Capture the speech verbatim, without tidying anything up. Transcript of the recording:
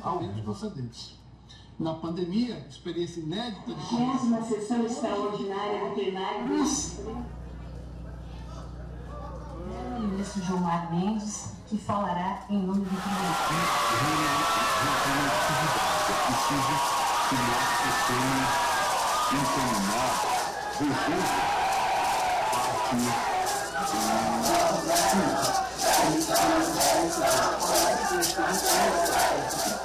comportamentos procedentes. Na pandemia, experiência inédita de... Tivemos uma sessão extraordinária no plenário do ministro Gilmar Mendes, que falará em nome do tribunal. É preciso que nós possamos encaminhar urgência para que